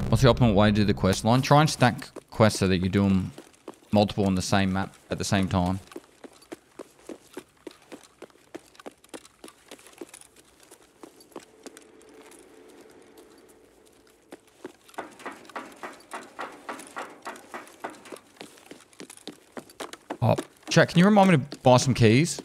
What's the optimal way to do the quest line? Try and stack quests so that you do them multiple on the same map at the same time. Oh, chat, can you remind me to buy some keys?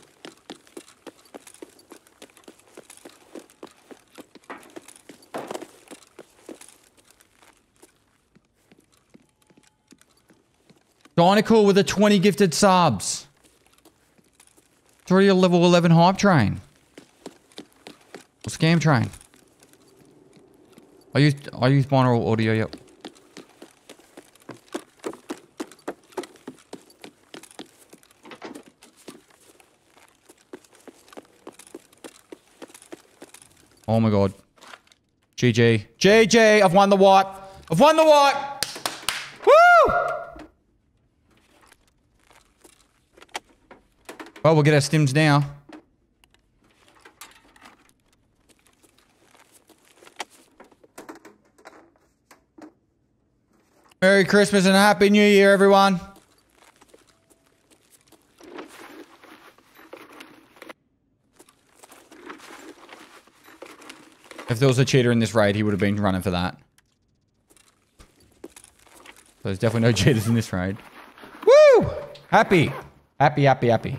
Dynacool with the 20 gifted subs. It's already a level 11 hype train. Or scam train. I use binaural audio, yep. Oh my god. GG. GG! I've won the wipe! I've won the wipe! Woo! Well, we'll get our stims now. Merry Christmas and Happy New Year, everyone. If there was a cheater in this raid, he would have been running for that. So there's definitely no cheaters in this raid. Woo! Happy. Happy, happy, happy.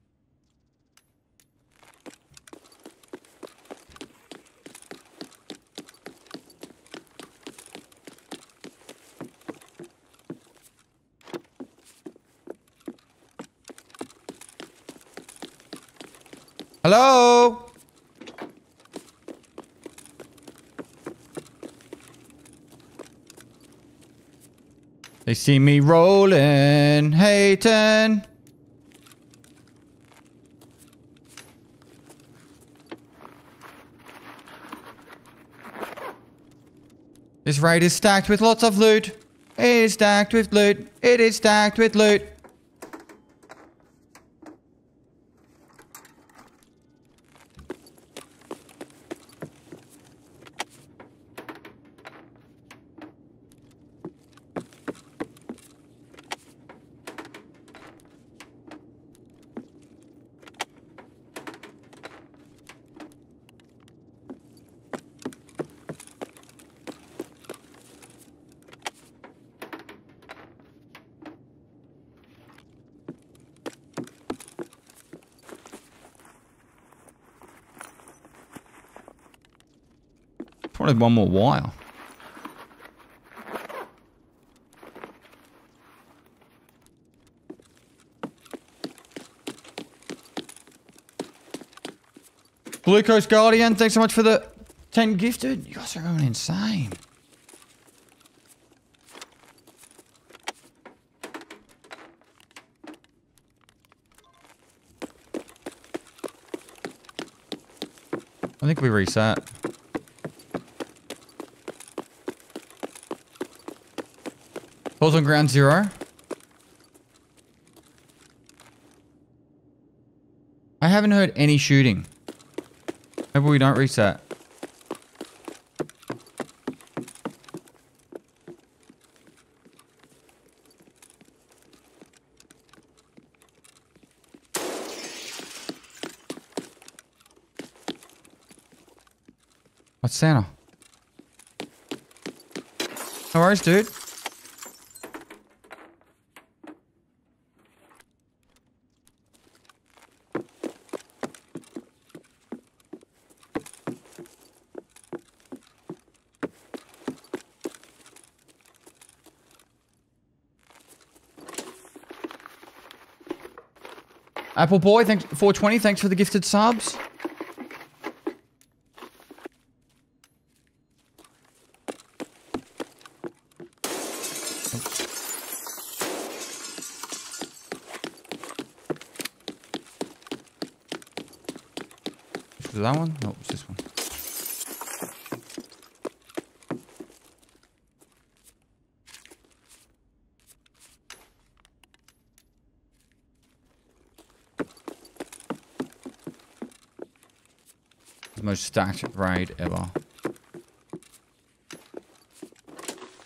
Hello? They see me rolling, hating. This raid is stacked with lots of loot. It is stacked with loot. It is stacked with loot. Probably one more wire. Blue Coast Guardian, thanks so much for the 10 gifted. You guys are going insane. I think we reset. Pulls on ground zero. I haven't heard any shooting. Maybe we don't reset. What's Santa? No worries, dude. Apple Boy, thanks 420, thanks for the gifted subs. Was that one? No, it was this one. The most stacked raid ever.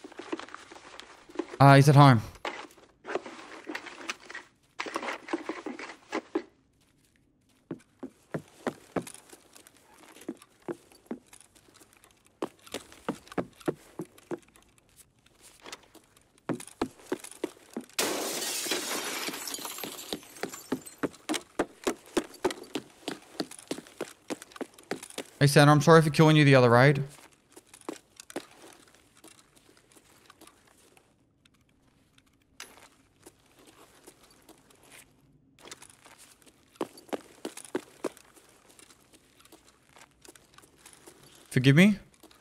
He's at home. Hey Santa, I'm sorry for killing you the other raid. Forgive me?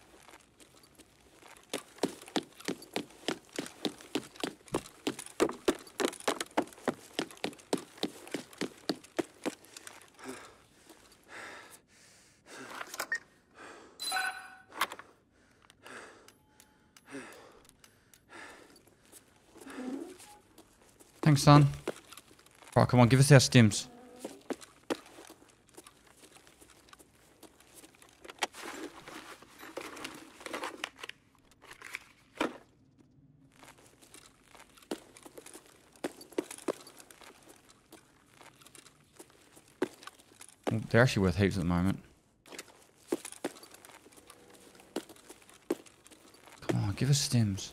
Thanks, son. Right, come on, give us our stims. Well, they're actually worth heaps at the moment. Come on, give us stims.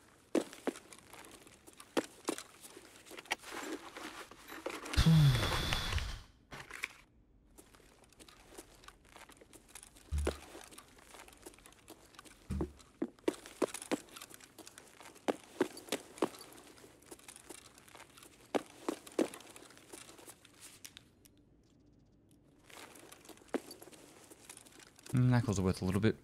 Knuckles are worth a little bit.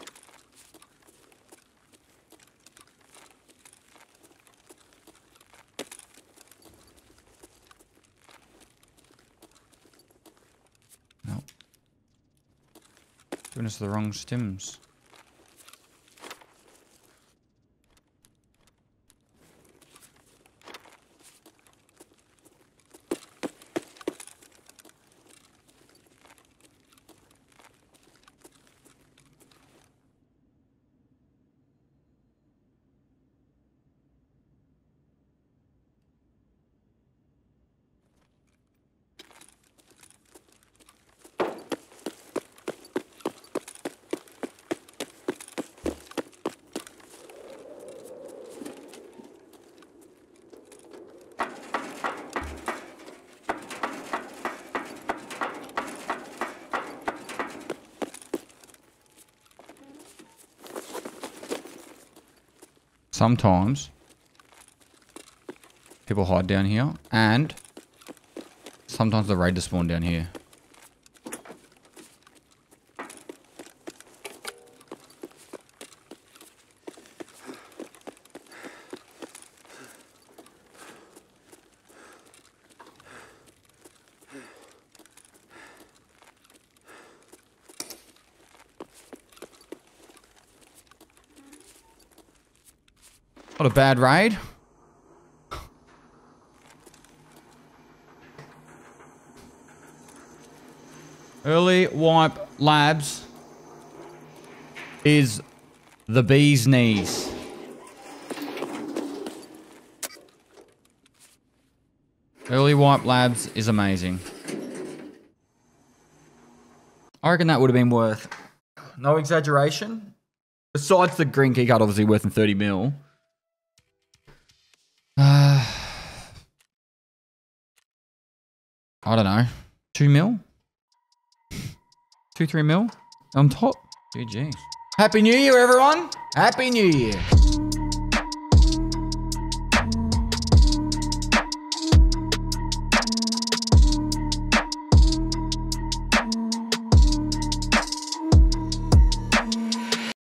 Nope. Giving us the wrong stims. Sometimes people hide down here, and sometimes the raiders spawn down here. Not a bad raid. Early wipe labs is the bee's knees. Early wipe labs is amazing. I reckon that would have been worth, no exaggeration, besides the green keycard obviously worth 30 mil. I don't know, 2 mil? 2-3 mil on top? GG. Happy New Year, everyone! Happy New Year!